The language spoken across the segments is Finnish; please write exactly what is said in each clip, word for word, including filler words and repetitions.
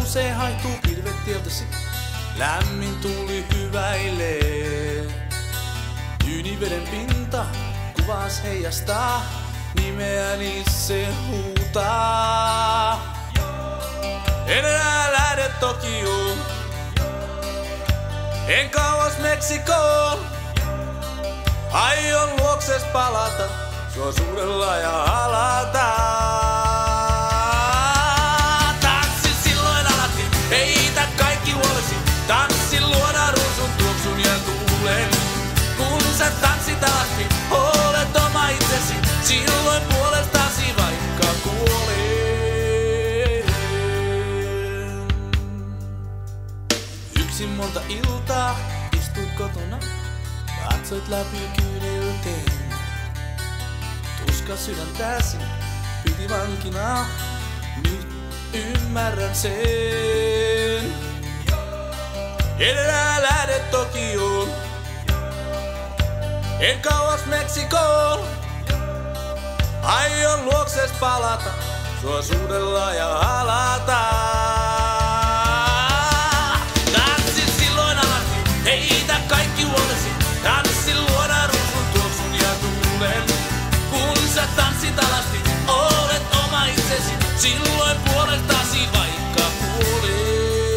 nousee, haihtuu pilvet tieltäsi. Lämmin tuuli hyväilee. Tyyniveden pinta kuvas heijastaa. Nimeäni se huutaa. En enää lähde Tokioon. En kauas Meksikoon. Aion luokses palata. Sua suudella ja halata. Tanssi silloin alati, heitä kaikki huolesi. Tanssi luoda ruusun tuoksun ja tuulen. Kun sä tanssit alasti, olet oma itsesi. Silloin puolestasi vaikka kuolen. Yksin monta iltaa istuit kotona. Katsoit läpi kyynelteen. Tuska sydäntäsi piti vankina. Nyt ymmärrän sen. En enää lähde Tokioon. En kauas Meksikoon. Aion luokses palata. Sua suudella ja halata. Tanssi silloin alati, heitä kaikki huolesi. Tanssi luoda ruusun tuoksun ja tuulen. Kun sä tanssit alasti, olet oma itsesi. Silloin puolestasi vaikka kuolen.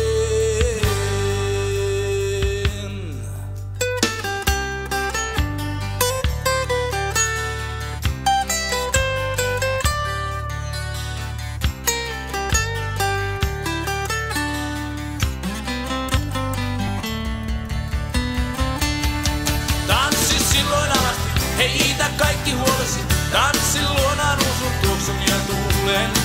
Tanssi silloin alasti, heitä kaikki huolesi. Tanssi luona ruusun tuoksun ja tuulen.